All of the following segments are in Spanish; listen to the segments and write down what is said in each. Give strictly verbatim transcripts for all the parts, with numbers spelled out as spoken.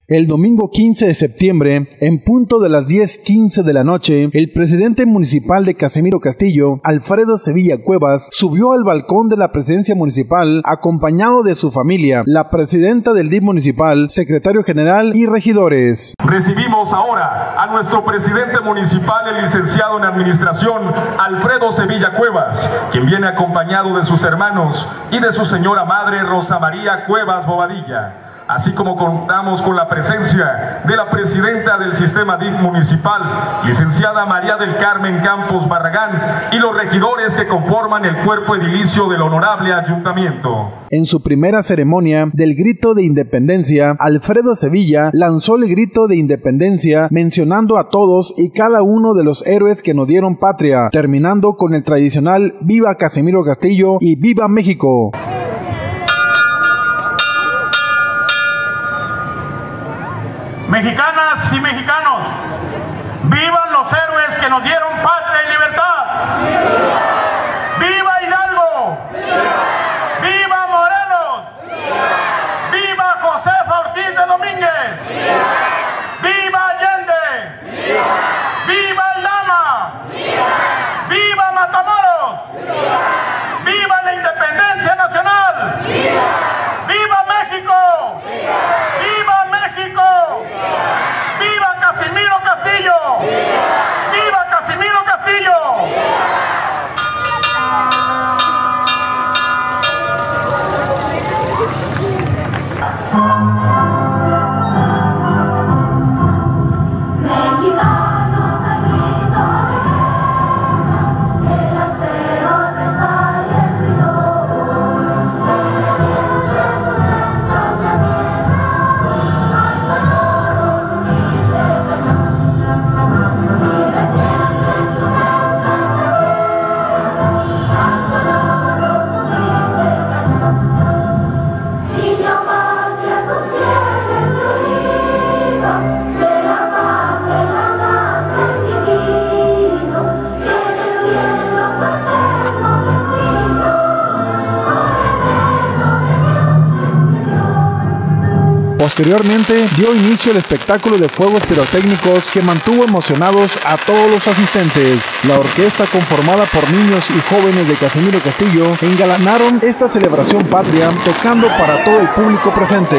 El domingo quince de septiembre, en punto de las diez quince de la noche, el presidente municipal de Casimiro Castillo, Alfredo Sevilla Cuevas, subió al balcón de la presidencia municipal acompañado de su familia, la presidenta del D I F municipal, secretario general y regidores. Recibimos ahora a nuestro presidente municipal, el licenciado en administración, Alfredo Sevilla Cuevas, quien viene acompañado de sus hermanos y de su señora madre, Rosa María Cuevas Bobadilla. Así como contamos con la presencia de la presidenta del sistema D I F municipal, licenciada María del Carmen Campos Barragán, y los regidores que conforman el cuerpo edilicio del honorable ayuntamiento. En su primera ceremonia del grito de independencia, Alfredo Sevilla lanzó el grito de independencia mencionando a todos y cada uno de los héroes que nos dieron patria, terminando con el tradicional Viva Casimiro Castillo y Viva México. Mexicanas y mexicanos, vivan los héroes que nos dieron patria y libertad. ¡Viva Hidalgo! ¡Viva Morelos! ¡Viva Josefa Ortiz de Domínguez! ¡Viva Allende! ¡Viva Aldama! ¡Viva Matamoros! ¡Viva la independencia nacional! ¡Viva México! ¡Viva México! ¡Viva Casimiro Castillo! ¡Viva Casimiro Castillo! Posteriormente, dio inicio el espectáculo de fuegos pirotécnicos que mantuvo emocionados a todos los asistentes. La orquesta, conformada por niños y jóvenes de Casimiro Castillo, engalanaron esta celebración patria tocando para todo el público presente.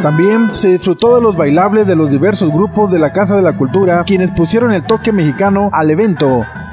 También se disfrutó de los bailables de los diversos grupos de la Casa de la Cultura, quienes pusieron el toque mexicano al evento.